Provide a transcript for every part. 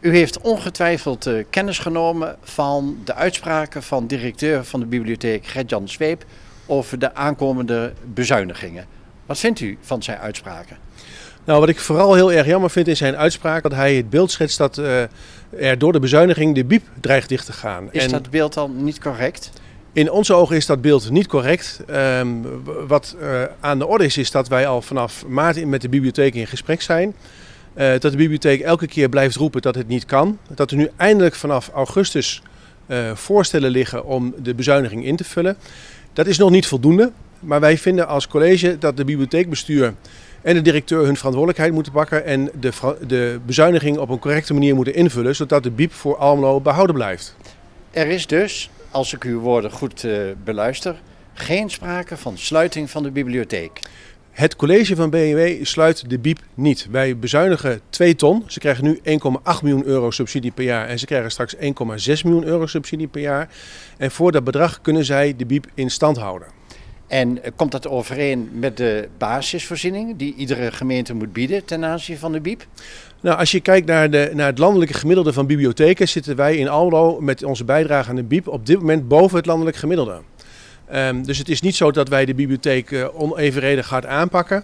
U heeft ongetwijfeld kennis genomen van de uitspraken van directeur van de bibliotheek Gert-Jan Zweep over de aankomende bezuinigingen. Wat vindt u van zijn uitspraken? Nou, wat ik vooral heel erg jammer vind in zijn uitspraak, dat hij het beeld schetst dat er door de bezuiniging de biep dreigt dicht te gaan. Is dat beeld dan niet correct? In onze ogen is dat beeld niet correct. Wat aan de orde is dat wij al vanaf maart met de bibliotheek in gesprek zijn. Dat de bibliotheek elke keer blijft roepen dat het niet kan. Dat er nu eindelijk vanaf augustus voorstellen liggen om de bezuiniging in te vullen. Dat is nog niet voldoende, maar wij vinden als college dat de bibliotheekbestuur en de directeur hun verantwoordelijkheid moeten pakken en de bezuiniging op een correcte manier moeten invullen, zodat de biep voor Almelo behouden blijft. Er is dus, als ik uw woorden goed beluister, geen sprake van sluiting van de bibliotheek. Het college van BNW sluit de biep niet. Wij bezuinigen 2 ton. Ze krijgen nu 1,8 miljoen euro subsidie per jaar en ze krijgen straks 1,6 miljoen euro subsidie per jaar. En voor dat bedrag kunnen zij de biep in stand houden. En komt dat overeen met de basisvoorziening die iedere gemeente moet bieden ten aanzien van de biep? Nou, als je kijkt naar het landelijke gemiddelde van bibliotheken, zitten wij in Almelo met onze bijdrage aan de biep op dit moment boven het landelijk gemiddelde. Dus het is niet zo dat wij de bibliotheek onevenredig hard aanpakken.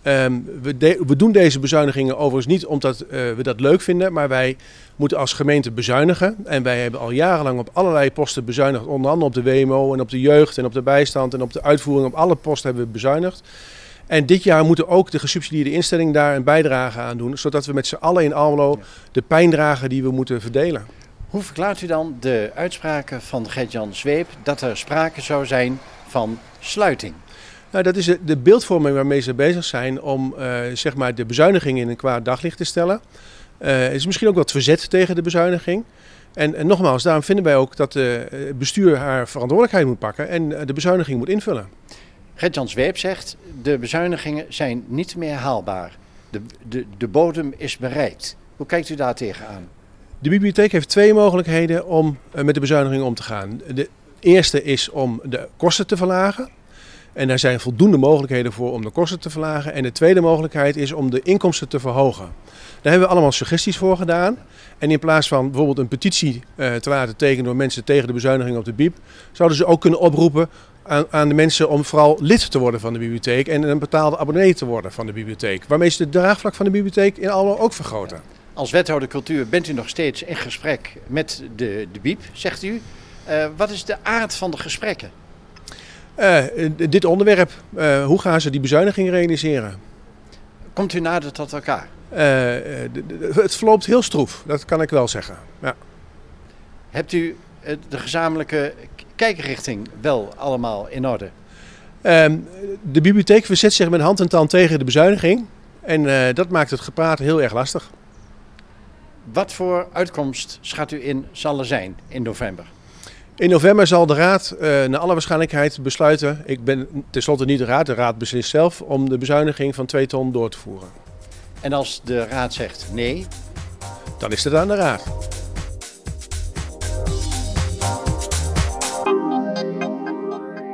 We doen deze bezuinigingen overigens niet omdat we dat leuk vinden, maar wij moeten als gemeente bezuinigen. En wij hebben al jarenlang op allerlei posten bezuinigd, onder andere op de WMO en op de jeugd en op de bijstand en op de uitvoering. Op alle posten hebben we bezuinigd. En dit jaar moeten ook de gesubsidieerde instellingen daar een bijdrage aan doen, zodat we met z'n allen in Almelo de pijn dragen die we moeten verdelen. Hoe verklaart u dan de uitspraken van Gert-Jan Zweep dat er sprake zou zijn van sluiting? Nou, dat is de beeldvorming waarmee ze bezig zijn om zeg maar de bezuiniging in een kwaad daglicht te stellen. Het is misschien ook wat verzet tegen de bezuiniging. En nogmaals, daarom vinden wij ook dat het bestuur haar verantwoordelijkheid moet pakken en de bezuiniging moet invullen. Gert-Jan Zweep zegt, de bezuinigingen zijn niet meer haalbaar. De bodem is bereikt. Hoe kijkt u daar tegenaan? De bibliotheek heeft 2 mogelijkheden om met de bezuiniging om te gaan. De eerste is om de kosten te verlagen. En daar zijn voldoende mogelijkheden voor om de kosten te verlagen. En de tweede mogelijkheid is om de inkomsten te verhogen. Daar hebben we allemaal suggesties voor gedaan. En in plaats van bijvoorbeeld een petitie te laten tekenen door mensen tegen de bezuiniging op de biep, zouden ze ook kunnen oproepen aan de mensen om vooral lid te worden van de bibliotheek en een betaalde abonnee te worden van de bibliotheek. Waarmee ze het draagvlak van de bibliotheek in Almelo ook vergroten. Als wethouder cultuur bent u nog steeds in gesprek met de biep, zegt u. Wat is de aard van de gesprekken? Dit onderwerp, hoe gaan ze die bezuiniging realiseren? Komt u nader tot elkaar? Het verloopt heel stroef, dat kan ik wel zeggen. Ja. Hebt u de gezamenlijke kijkrichting wel allemaal in orde? De bibliotheek verzet zich met hand en tand tegen de bezuiniging. En dat maakt het gepraat heel erg lastig. Wat voor uitkomst schat u in zal er zijn in november? In november zal de Raad naar alle waarschijnlijkheid besluiten, ik ben tenslotte niet de Raad beslist zelf, om de bezuiniging van 2 ton door te voeren. En als de Raad zegt nee? Dan is het aan de Raad.